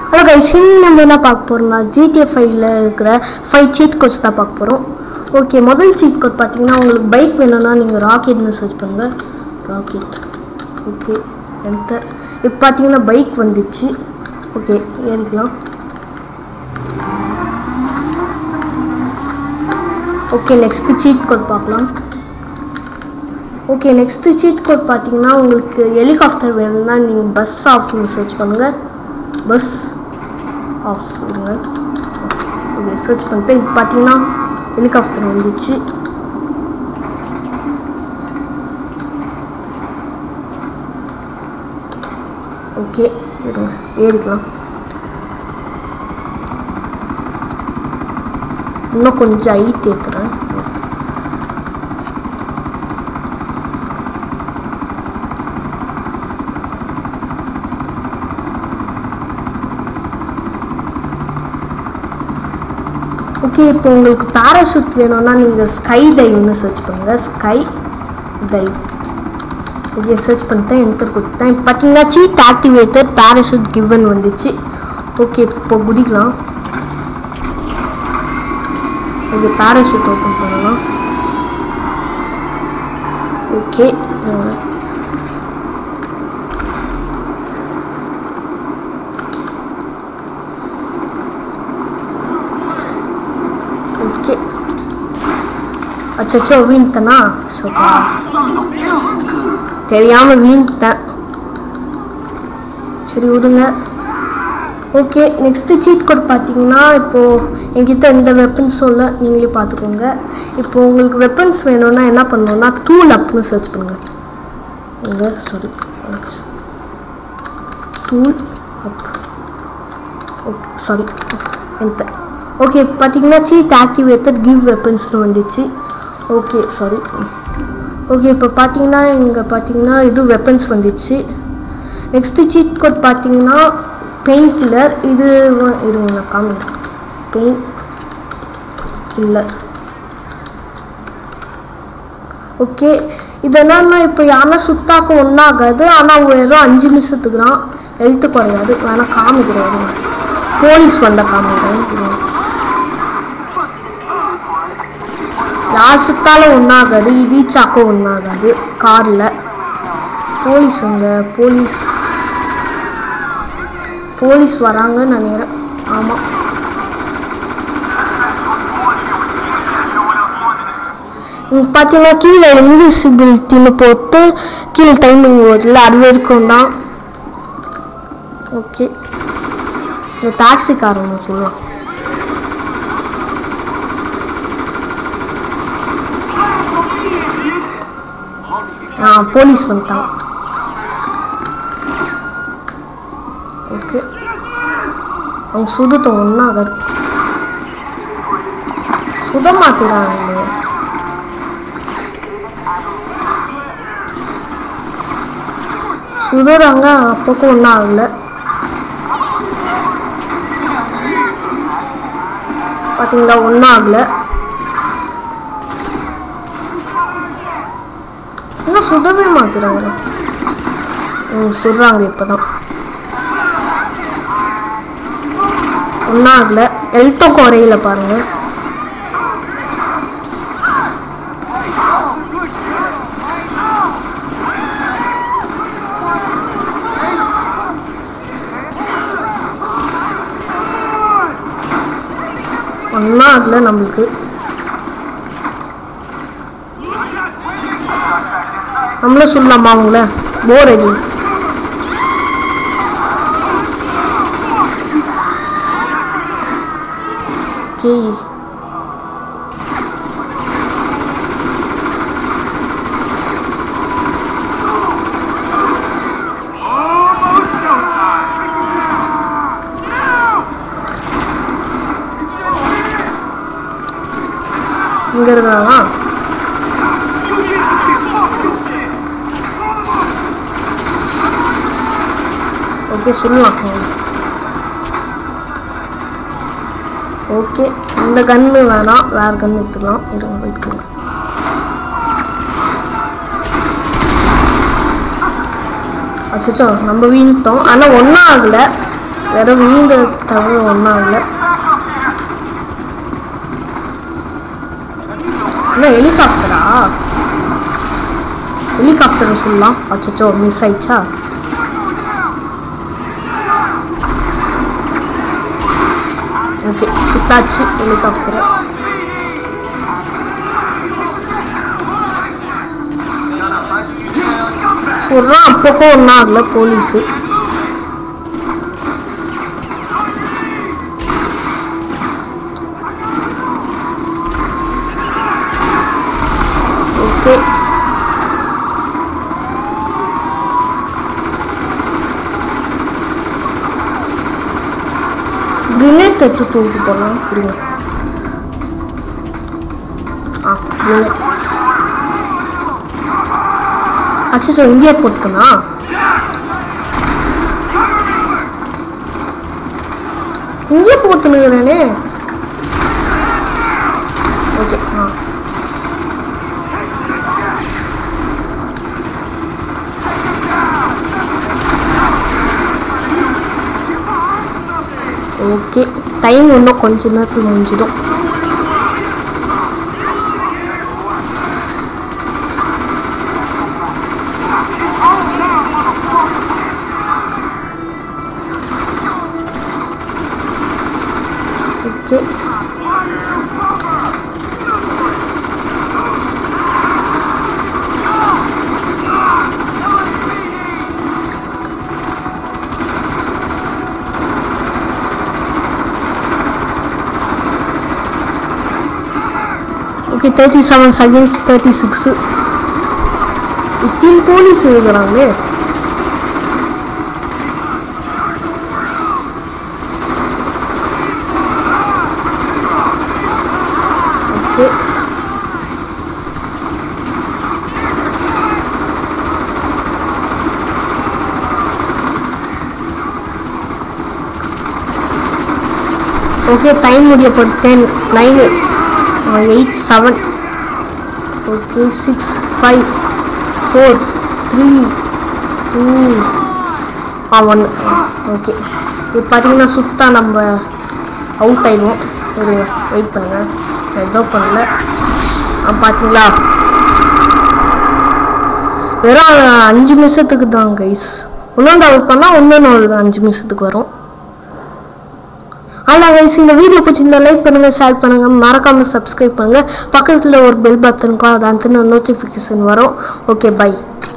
Hello guys, நம்ம என்ன பார்க்க போகிறோம்னா GTA 5ல் இருக்கிற 5 சீட் கோட்ஸ் தான் பார்க்க போகிறோம். ஓகே, முதல் சீட் கோட் பார்த்தீங்கன்னா உங்களுக்கு பைக் வேணும்னா நீங்கள் ராக்கெட்னு சர்ச் பண்ணுங்கள். ராக்கெட். Okay, enter. இப்போ பார்த்தீங்கன்னா பைக் வந்துச்சு. ஓகே, ஏறிக்கலாம். ஓகே, நெக்ஸ்ட்டு சீட் கோட் பார்க்கலாம். ஓகே, நெக்ஸ்ட்டு சீட் கோட் பார்த்தீங்கன்னா உங்களுக்கு ஹெலிகாப்டர் வேணும்னா நீங்கள் பஸ் ஆஃப்னு சர்ச் பண்ணுங்கள். பஸ் ஆஃப் இருங்க. ஓகே, சர்ச் பண்ணிட்டு இப்போ பார்த்தீங்கன்னா ஹெலிகாப்டர் வந்துச்சு. ஓகே, இருங்க, ஏறிக்கலாம். இன்னும் கொஞ்சம் ஹைட் ஏற்றுறேன். ஓகே, இப்போ உங்களுக்கு பேராஷூட் வேணும்னா நீங்கள் ஸ்கை டைவ்னு சர்ச் பண்ணுங்கள். Sky dive. ஓகே, சர்ச் பண்ணிட்டேன், என்டர் கொடுத்தேன். இப்போ பார்த்தீங்கன்னா சீட் ஆக்டிவேட்டட் பேராஷூட் கிவன் வந்துச்சு. ஓகே, இப்போ குதிக்கலாம். ஓகே, பேராஷூட் ஓப்பன் பண்ணலாம். Okay, okay. அச்சோ, வீழ்த்தனா? தெரியாமல் வீழ்த்தேன். சரி, விடுங்க. ஓகே, நெக்ஸ்ட்டு சீட் கோட் பார்த்தீங்கன்னா இப்போது என்கிட்ட எந்த வெப்பன்ஸும் இல்லை, நீங்களே பார்த்துக்கோங்க. இப்போது உங்களுக்கு வெப்பன்ஸ் வேணும்னா என்ன பண்ணணும்னா டூல் அப்னு சர்ச் பண்ணுங்கள். Sorry, tool up. Okay, sorry, enter. Okay, பார்த்தீங்கன்னா சீட் ஆக்டிவேட்டட் கிவ் வெப்பன்ஸ்னு வந்துச்சு. Okay, sorry. ஓகே, இப்போ பார்த்தீங்கன்னா இங்கே பார்த்தீங்கன்னா இது வெப்பன்ஸ் வந்துச்சு. நெக்ஸ்ட்டு சீட் கோட் பார்த்தீங்கன்னா பெயின் கில்லர். இது இருங்க காமிங்க. Pain killer. ஓகே, இதெல்லாம் இப்போ யாருன்னா சுத்தாக்க ஒன்றாகாது, ஆனால் வெறும் 5 நிமிஷத்துக்கு தான், ஹெல்த்து குறையாது. வேணால் காமிக்கிறேன், போலீஸ் வந்த காமிக்கிறேன். யார் சுத்தாலும் ஒன்றாகாது, ரீச்சாக்க ஒன்றாகாது. காரில் போலீஸ் போலீஸ் வராங்கன்னு நினைக்கிறேன். ஆமாம், பார்த்தீங்கன்னா கீழே இன்விசிபிலிட்டின்னு போட்டு கீழே டைமிங் வருதுல, அது வரைக்கும் தான். ஓகே, இந்த டாக்ஸிக்காரங்க சொல்லலாம். போலீஸ் வந்துட்டான். ஓகே, அவங்க சுடுத்த ஒன்றாகாது, சுட மாட்டுறாங்க. சுடுறாங்க, அப்போக்கும் ஒன்றும் ஆகலை. பார்த்தீங்களா, ஒன்றும் ஆகலை. இன்னும் சுடவே மாத்துறாங்க. சுடுறாங்க இப்போதான். ஒன்றும் ஆகலை, ஹெல்த்தும் குறையில பாருங்க. ஒன்றும் ஆகலை நம்மளுக்கு. நம்மளும் சொல்லலாமா அவங்கள? போர் அடி. ஓகே, இங்கே இருக்கிறாங்களா? ஓகே, சொல்லலாம். ஓகே, இந்த கன்று வேணாம், வேறு கன்று எடுத்துக்கலாம். இருங்க, வெயிட் பண்ணலாம். அச்சோ நம்ம வீழ்த்தோம். ஆனால் ஒன்றும் ஆகலை. வேற வீந்த தவிர ஒன்றும் இல்லை. என்ன ஹெலிகாப்டரா? ஹெலிகாப்டர் சொல்லலாம். அச்சோ மிஸ் ஆயிடுச்சா? ஓகே சுத்தாச்சு ஹெலிகாப்டர். சொல்றான் அப்போக்கும் ஒன்றும் ஆகல போலீஸு. ஓகே கிரினேட் எடுத்து தூக்கி போடலாம். அப்படிங்க கிரினேட். அச்சோ இங்கே போட்டுக்கணா? இங்கே போத்துனுக்குறேனே. ஓகே ஓகே டைம் இன்னும் கொஞ்ச நேரத்தில் முடிஞ்சிடும். Okay okay 37 seconds 36. 18 போலீஸ் இருக்கிறாங்களே. ஓகே ஓகே டைம் முடியப்படுத்தேன். 9 8 7 ஓகே 6 5 4 3 2 1 ஓகே. இப்போ பார்த்தீங்கன்னா சுத்தா நம்ம அவுட் ஆயிடுவோம். இருங்க வெயிட் பண்ணுங்க. ஏதோ பண்ணல. பார்த்தீங்களா வெறும் 5 நிமிஷத்துக்கு தான் கைஸ். இன்னொன்று அவுட் பண்ணால் இன்னொன்று ஒரு 5 நிமிஷத்துக்கு வரும். ஆனால் கைஸ் இந்த வீடியோ பிடிச்சிருந்தா லைக் பண்ணுங்கள், ஷேர் பண்ணுங்கள், மறக்காமல் சப்ஸ்கிரைப் பண்ணுங்கள். பக்கத்தில் ஒரு பெல் பட்டன் இருக்கும், அது அந்த நோட்டிஃபிகேஷன் வரும். Okay by.